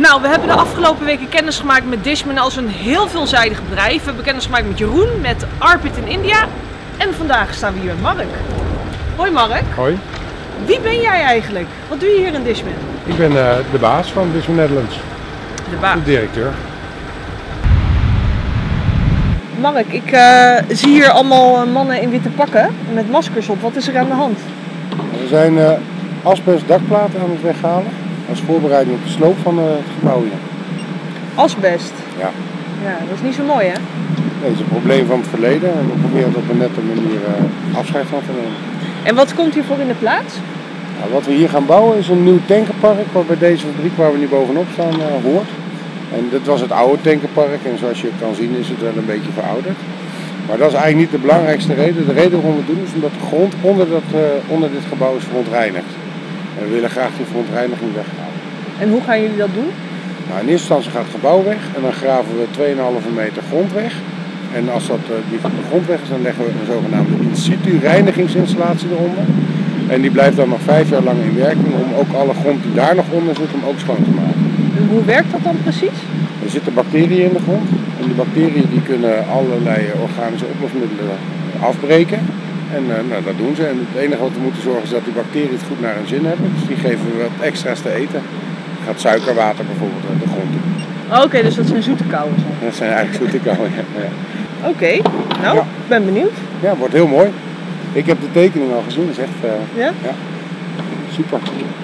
Nou, we hebben de afgelopen weken kennis gemaakt met Dishman als een heel veelzijdig bedrijf. We hebben kennis gemaakt met Jeroen, met Arpit in India. En vandaag staan we hier met Mark. Hoi Mark. Hoi. Wie ben jij eigenlijk? Wat doe je hier in Dishman? Ik ben de baas van Dishman Netherlands. De baas. De directeur. Mark, ik zie hier allemaal mannen in witte pakken met maskers op. Wat is er aan de hand? We zijn asbest dakplaten aan het weghalen. Als voorbereiding op de sloop van het gebouw hier. Asbest? Ja. Ja, dat is niet zo mooi hè? Nee, dat is een probleem van het verleden en we proberen het op een nette manier afscheid van te nemen. En wat komt hiervoor in de plaats? Nou, wat we hier gaan bouwen is een nieuw tankerpark wat bij deze fabriek waar we nu bovenop staan hoort. En dit was het oude tankerpark en zoals je kan zien is het wel een beetje verouderd. Maar dat is eigenlijk niet de belangrijkste reden. De reden waarom we het doen is omdat de grond onder dit gebouw is verontreinigd. En we willen graag die verontreiniging weghalen. En hoe gaan jullie dat doen? Nou, in eerste instantie gaat het gebouw weg en dan graven we 2,5 meter grond weg. En als die grond weg is, dan leggen we een zogenaamde in situ reinigingsinstallatie eronder. En die blijft dan nog 5 jaar lang in werking om ook alle grond die daar nog onder zit, om ook schoon te maken. En hoe werkt dat dan precies? Er zitten bacteriën in de grond en die bacteriën die kunnen allerlei organische oplosmiddelen afbreken. En nou, dat doen ze. En het enige wat we moeten zorgen is dat die bacteriën het goed naar hun zin hebben. Dus die geven we wat extra's te eten. Er gaat suikerwater bijvoorbeeld uit de grond in. Oké, dus dat zijn zoete kouwen. Dat zijn eigenlijk zoete kouwen, ja. Oké, nou, ik ben benieuwd. Ja, wordt heel mooi. Ik heb de tekening al gezien, dat is echt Ja? Ja, super.